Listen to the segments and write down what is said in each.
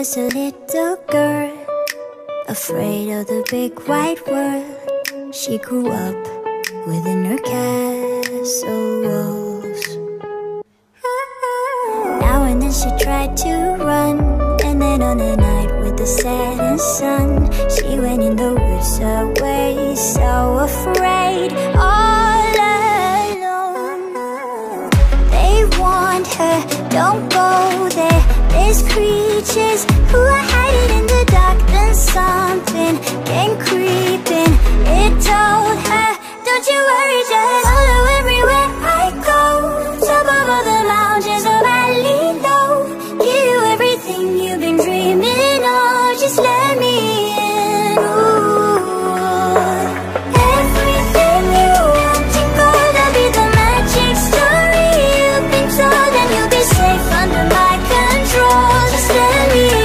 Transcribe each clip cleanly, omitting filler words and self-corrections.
was a little girl, afraid of the big white world. She grew up within her castle walls. Now and then she tried to run, and then on a night with the setting sun, she went in the woods away, so afraid, all alone. They warned her, don't go there, there's creatures who are hiding in the dark. Then something came creeping, it told her, don't you worry, just follow everywhere I go. Top of all the mountains, a valley low, give you everything you've been dreaming of. Just let me in. Ooh. Everything you want and gonna be the magic story you've been told, and you'll be safe under my control. Just let me in.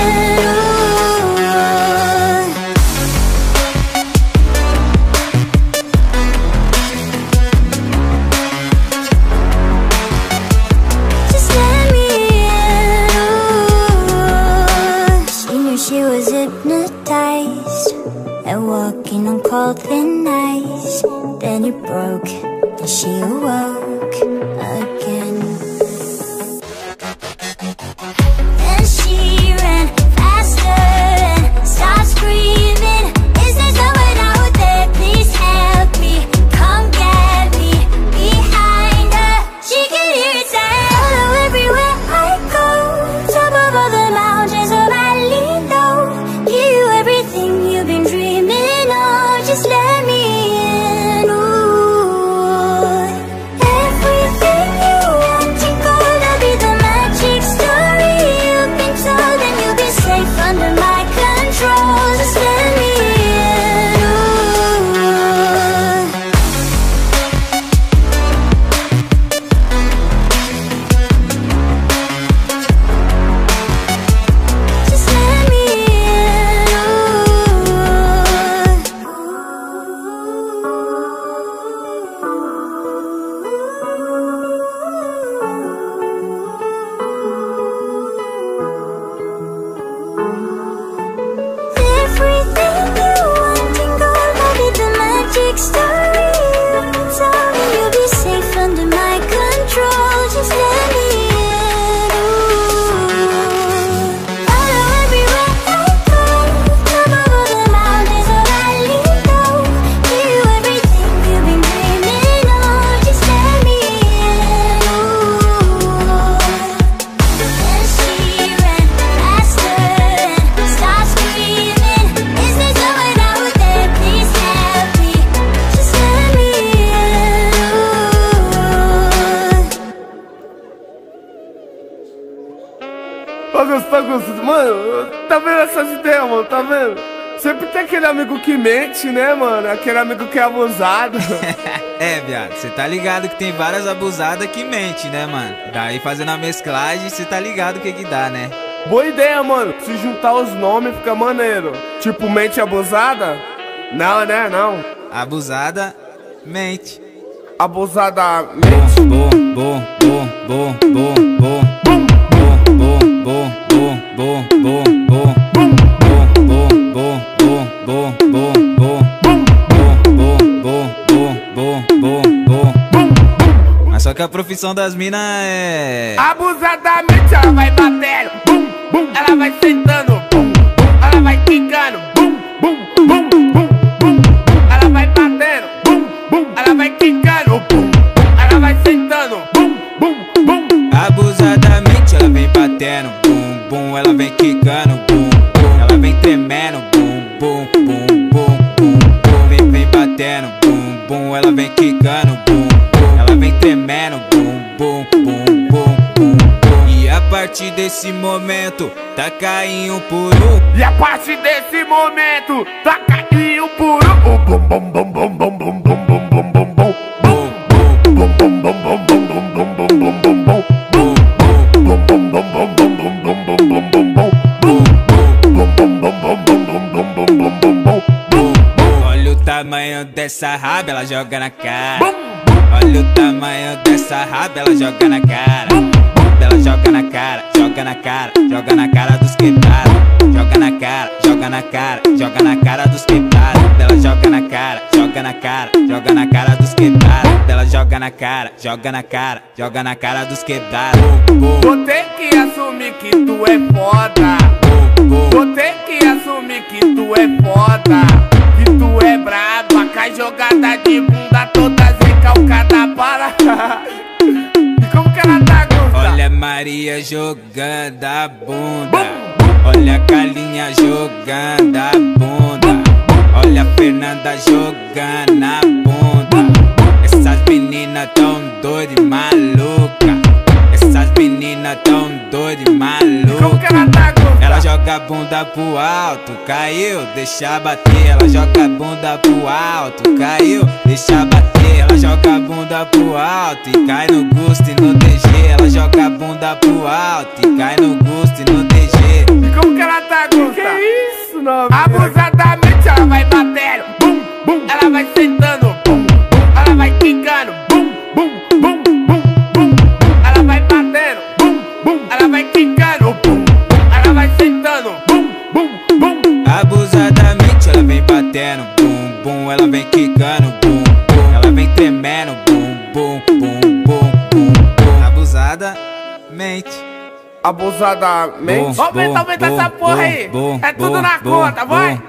She was hypnotized and walking on cold thin ice. Then it broke and she awoke again. Then she ran faster and started screaming, is there someone out there? Please help me, come get me. Behind her she could hear it say, follow everywhere I go. Top of all the mountains, a valley low, give you everything you've been dreaming of. Just let me in. Ooh. Everything you want and gonna be the magic story you've been told, and you'll be safe under my control. Just let me in. Ooh. Just let me in. Everything you want and gonna be the magic story you've been told, and you'll be safe under my control. Just let me in. Follow everywhere I go. Top of all the mountains, a valley low, give you everything you've been dreaming of. Just let me in. Then she ran faster and started screaming, is there someone out there? Please help me, just let me in. Ô Gustavo, mano, tá vendo essas ideias, mano? Tá vendo? Sempre tem aquele amigo que mente, né, mano? Aquele amigo que é abusado. É, viado, cê tá ligado que tem várias abusadas que mente, né, mano? Daí fazendo a mesclagem, cê tá ligado o que que dá, né? Boa ideia, mano. Se juntar os nomes fica maneiro. Tipo, mente abusada? Não, né? Não. Abusada, mente. Abusada mente. Bo, bo, bo, bo, bo, bo. Bo, bo, bo, bo, bo, bo. Bo, bo, bo, bo, bo, bo. Bo, bo, bo, bo. Mas só que a profissão das minas é... Abusadamente ela vai batendo, bum, bum. Ela vai sentando, bum, bum. Ela vai quicando, bum, bum, bum, bum, bum. Ela vai batendo, bum, bum. Ela vai quicando, bum, bum. Ela vai sentando, bum, bum, bum. Abusadamente ela vem batendo, bum, bum. Ela vem quicando, bum, bum. Ela vem tremendo, bum, bum, bum, bum, bum, bum. Vem batendo, bum, bum. Ela vem quicando, bum, bum. Ela vem tremendo, bum, bum, bum, bum, bum, bum. E a partir desse momento, taca em um por um. E a partir desse momento, taca em um por um. Bum, bum, bum, bum, bum, bum, bum, bum, bum, bum, bum. Bum, bum, bum, bum, bum, bum, bum, bum, bum, bum, bum, bum. Olha o tamanho dessa raba, ela joga na cara. Olha o tamanho dessa raba, ela joga na cara. dela, joga na cara, joga na cara, joga na cara dos quebrados. Joga na cara, joga na cara, joga na cara dos quebrados. Dela joga na cara, joga na cara, joga na cara dos quebrados. Dela joga na cara, joga na cara, joga na cara dos quebrados. Vou ter que assumir que tu é foda. Vou ter que assumir que tu é foda. Que tu é braba, cai jogada de bunda toda recalcada para. E como que ela tá, Gusta? Olha a Maria jogando a bunda. Olha a Carlinha jogando a bunda. Olha a Fernanda jogando a bunda. Essas meninas tão doidas e maluca. Essas meninas tão doidas e maluca. Como que ela tá, Gusta? Ela joga a bunda pro alto, caiu, deixa bater. Ela joga a bunda pro alto, caiu, deixa bater. Ela joga a bunda pro alto e cai no gosto e no DG. Ela joga a bunda pro alto e cai no gosto e no DG. E como que ela tá, Gusta? Que isso, não? Abusadamente ela vai batendo, bum, bum. Ela vai sentando, bum, bum. Ela vai quicando, bum, bum, bum, bum, bum. Ela vai batendo, bum, bum. Ela vai quicando, bum, bum. Ela vai sentando, bum, bum, bum. Abusadamente ela vem batendo, bum, bum. Ela vem quicando, bum, bum. Ela vem tremendo, bum, bum, bum, bum, bum, bum. Abusadamente. Abusadamente. Aumenta essa porra aí. É tudo na conta, vai.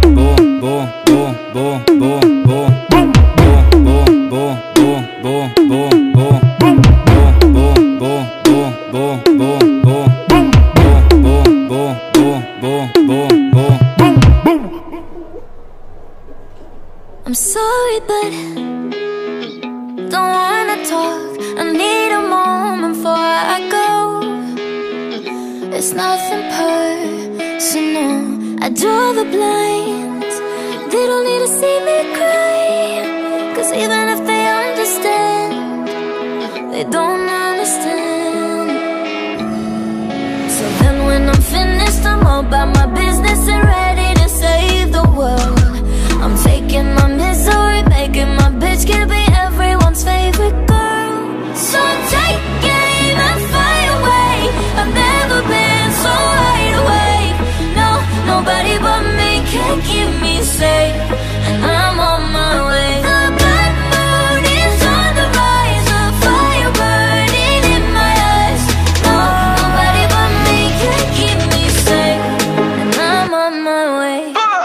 I'm sorry, but don't wanna talk. I need a moment before I go. It's nothing personal. I draw the blinds. They don't need to see me cry. Cause even if they understand, they don't understand. So then when I'm finished, I'm all about my business and ready to save the world. I'm taking my misery, making my bitch can be everyone's favorite girl. So take aim and fly away. I've never been so wide awake. No, nobody but me can keep me safe. And I'm on my way. The black moon is on the rise, a fire burning in my eyes. No, nobody but me can keep me safe. And I'm on my way.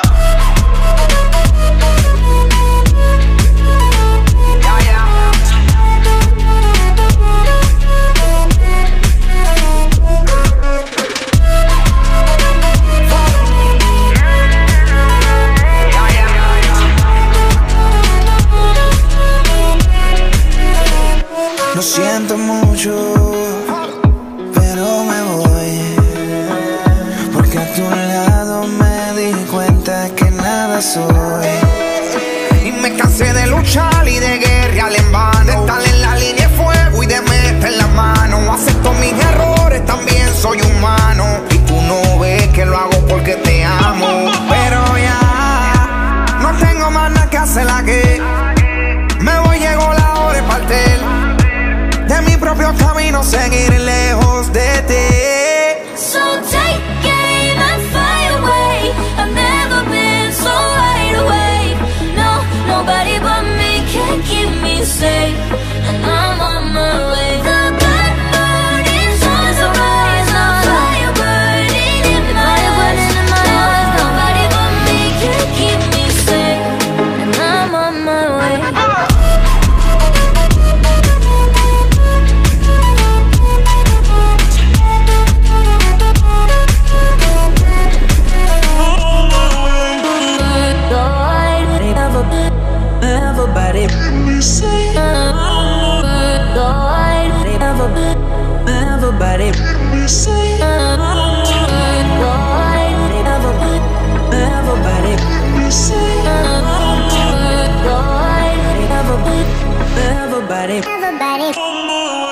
Lo siento mucho, pero me voy, porque a tu lado me di cuenta que nada soy. Y me cansé de luchar y de guerrear en vano, de estar en la línea de fuego y de meter la mano. Acepto mis errores, también soy humano, y tú no ves que lo hago porque te amo. Pero ya no tengo más nada que hacer aquí. Me voy, llegó la hora de partir de mi propio camino, seguir lejos de ti. So take aim and fly away. I've never been so wide awake. No, nobody but me can keep me safe. And I'm on my way. The black moon is on the rise, a fire burning in my eyes. Nobody but me can keep me safe. And I'm on my way. Everybody say everybody say everybody say everybody.